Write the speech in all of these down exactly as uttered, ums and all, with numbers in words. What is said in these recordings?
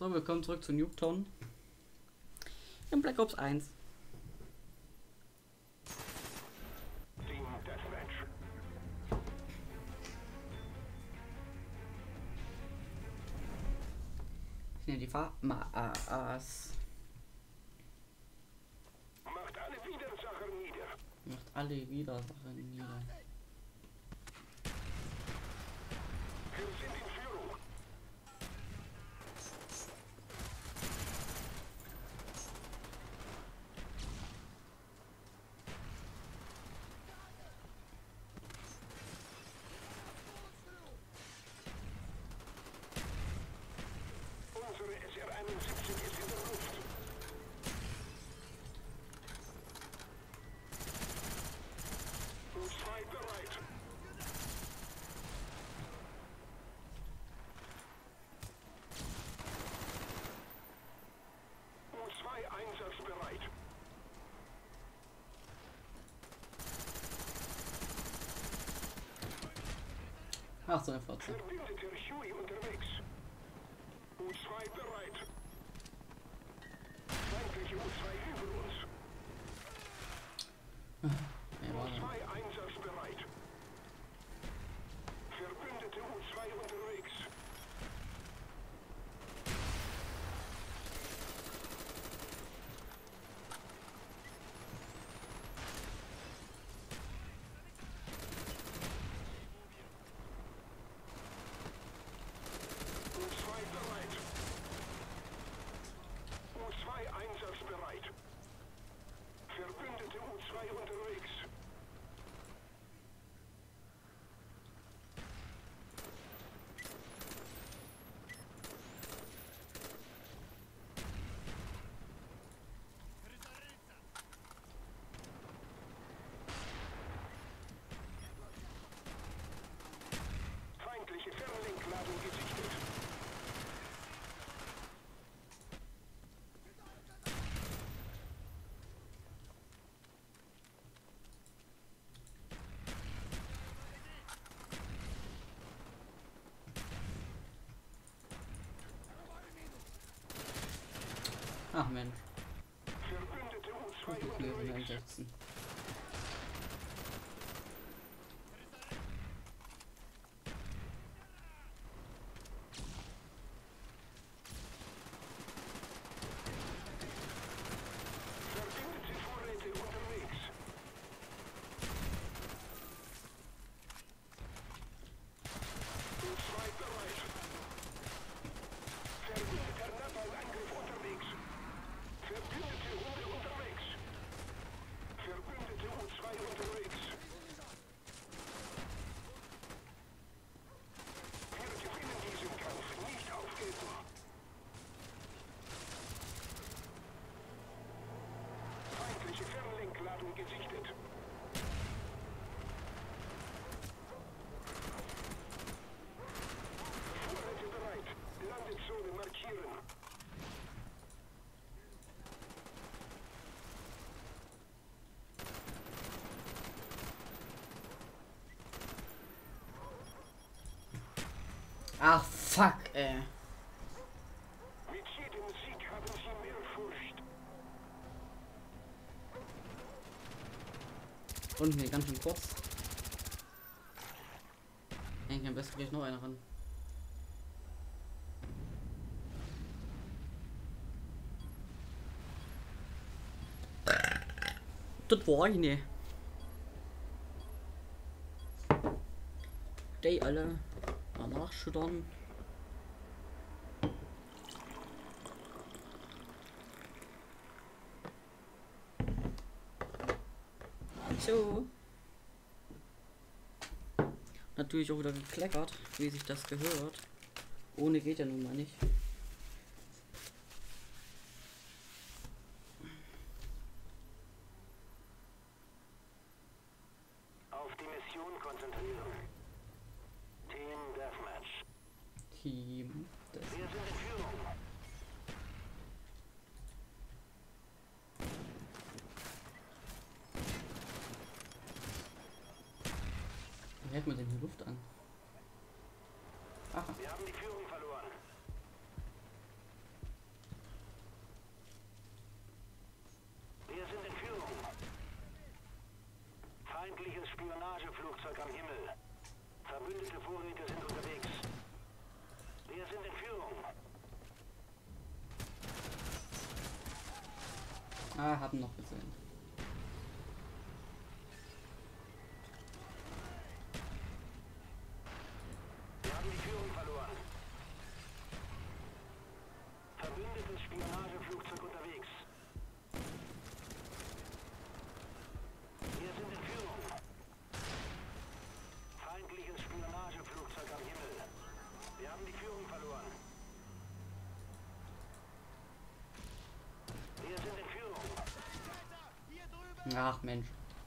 So, willkommen zurück zu Nuketown in Black Ops eins. Ich nehme die Farmas. Macht alle Widersacher nieder. Macht alle Widersacher nieder. Wir sind in Führung. Unsere S R einundsiebzig ist in der Luft. U zwei bereit. U zwei einsatzbereit. Ach so, eine Fotze. Verbündeter Huey unterwegs. U zwei bereit. Feindliche U zwei über uns. Ja, U warte. zwei einsatzbereit. Verbündete U zwei unterwegs. U zwei bereit. U zwei einsatzbereit. Verbündete U zwei unterwegs. Feindliche Fernlenkladung gesichtet. Ach Mensch, Verbündete U zwei ich bin unterwegs. einsetzen. Verbündete Vorräte unterwegs. U zwei bereit. Verbündeter Napalm-Angriff unterwegs. Verbündete Hunde unterwegs. Verbündete U zwei unterwegs. Wir gewinnen diesen Kampf, nicht aufgeben. Feindliche Fernlenkladung gesichtet. Vorräte bereit. Landezone markieren. Ach fuck, ey. Mit jedem Sieg haben sie mehr Furcht. Unten hier ganz schön kurz. Eigentlich am besten gleich noch einer ran. Das war eine. Die alle mal nachschüttern. So. Natürlich auch wieder gekleckert, wie sich das gehört. Ohne geht ja nun mal nicht. Auf die Mission konzentrieren. Team Deathmatch. Team. Das Wir sind in Führung. Wie hält man denn die Luft an? Aha. Wir haben die Führung verloren. Spionageflugzeug am Himmel. Verbündete Vorräte sind unterwegs. Wir sind in Führung. Ah, haben noch gesehen. Wir haben die Führung verloren. Verbündetes Spionageflugzeug unterwegs. Wir sind in Führung. Feindliches Spionageflugzeug am Himmel. Wir haben die Führung verloren. Wir sind in Führung. Ach Mensch.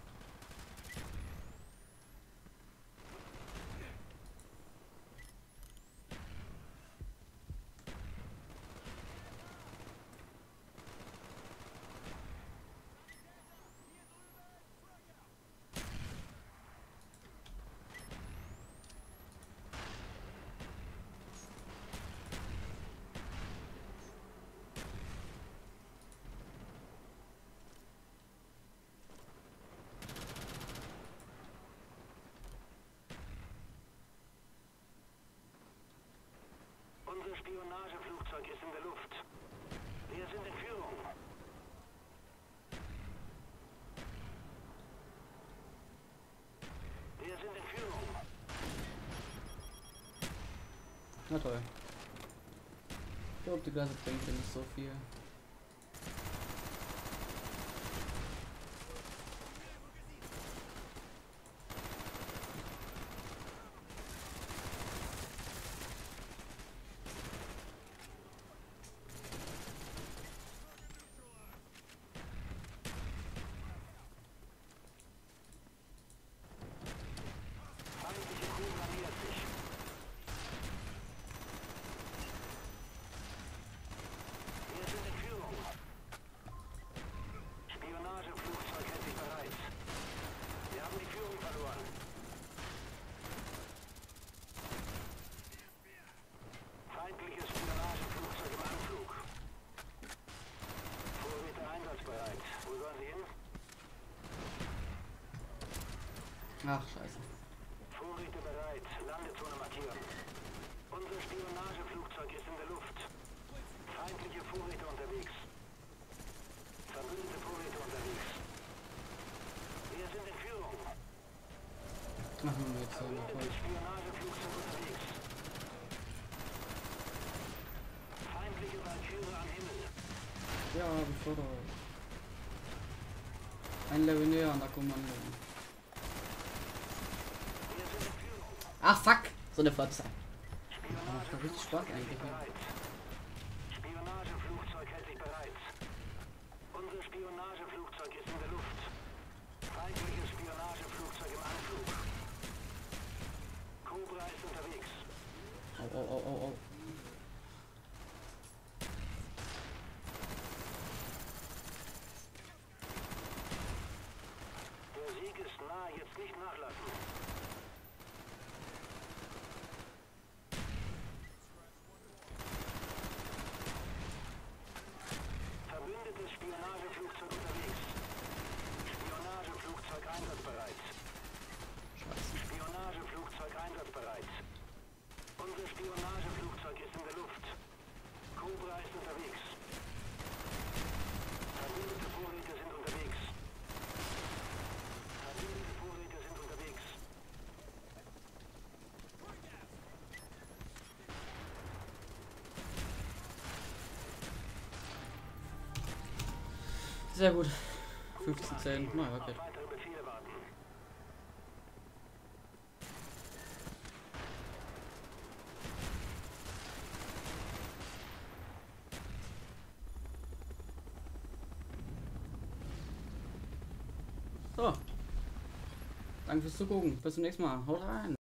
Unser Spionageflugzeug ist in der Luft. Wir sind in Führung. Wir sind in Führung. Na toll. Ich glaube, die Gase bringt ja nicht so viel. Feindliche Kugel nähert sich. Wir sind in Führung. Spionageflugzeug hält sich bereit. Wir haben die Führung verloren. Feindliches Spionageflugzeug im Anflug. Vorräte einsatzbereit. Wo sollen sie hin? Ach, scheiße. Vorräte bereit. Landezone markieren. Unser Spionageflugzeug ist in der Luft. Feindliche Vorräte unterwegs. Verbündete Vorräte unterwegs. Wir sind in Führung. Machen wir jetzt so noch Verbündetes voll. Spionageflugzeug unterwegs. Feindliche Valkyrie am Himmel. Ja, befördert. Ein Level näher an der Kommando. Wir sind in Führung. Ach fuck! So eine Fotze. Das war richtig Spionageflugzeug stark hält sich eigentlich. bereit. Spionageflugzeug hält sich bereit. Unser Spionageflugzeug ist in der Luft. Feindliches Spionageflugzeug im Anflug. Cobra ist unterwegs. Oh, oh, oh, oh, oh. Der Sieg ist nah, jetzt nicht nachlassen. Verbündetes Spionageflugzeug unterwegs. Spionageflugzeug einsatzbereit. Scheiße. Spionageflugzeug einsatzbereit. Unser Spionageflugzeug ist in der Luft. Cobra ist unterwegs. Verbündete Vorräte sind unterwegs. Verbündete Vorräte sind unterwegs. Sehr gut. fünfzehn zehn. Na, okay. Auf weitere Befehle warten. So. Danke fürs Zugucken. Bis zum nächsten Mal. Haut rein.